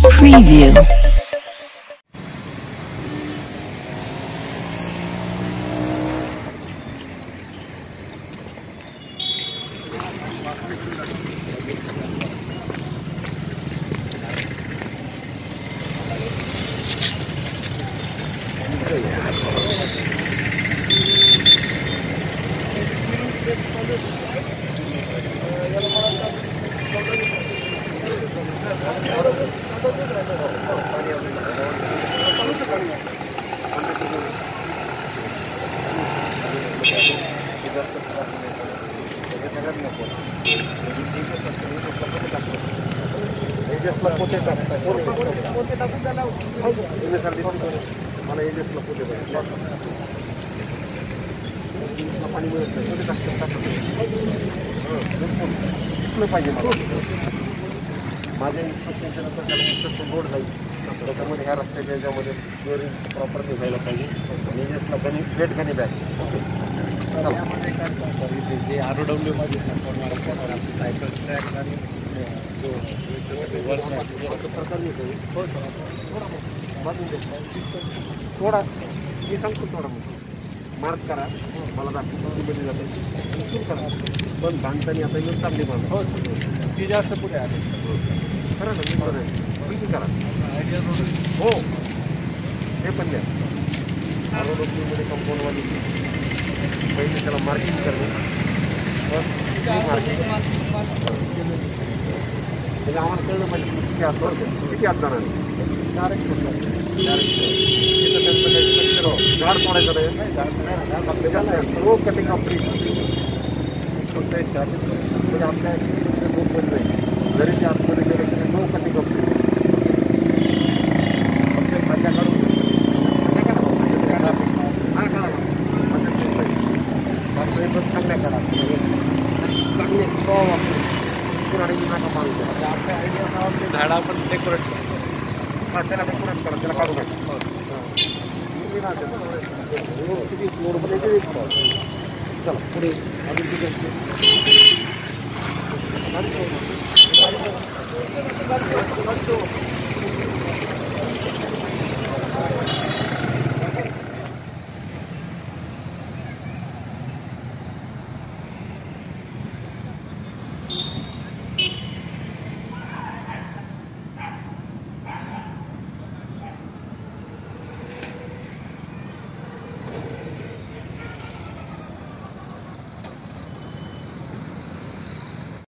Preview. माझ्या इन्स्ट्रक्शनच्या नंतर त्याला इन्स्ट्रक्शन बोर्ड जाईल त्याच्यामध्ये ह्या रस्त्याच्या याच्यामध्ये क्लिअरिंग प्रॉपरली व्हायला पाहिजे आणि एजसला गणी वेट गणी बॅग ओके जे ROW-मध्ये सायकल ट्रॅक आणि थोडा मी सांगतो थोडा मार्क करा मला दाखवतो मध्ये जाते सुरू करा पण बांधताना आता येऊन चांगली बांधा हो ती जास्त पुढे आले खरं ना मी बरोबर आहे किती करा हो हे पण द्या ROW-मध्ये कंपाऊंडवाली पहिले त्याला मार्किंग करणे मार्किंग म्हणजे आम्हाला कळलं पाहिजे किती हात जाणार तिथं त्यांचं काही झाड तोडायचं नाही नो कटिंग ऑफ ट्री म्हणजे आपल्या जरी ते आतमध्ये गेले तरी नो कटिंग ऑफ ट्री खाद्या काढून हां काढा पण चांगल्या काढा चांगले पुराणी नका माणूस आपल्या आयडिया झाडं आपण डेकोरेट करतो हां त्याला डेकोरेट करा त्याला काढू नका किती फ्लोरमध्ये चला पुढे अजून किती असते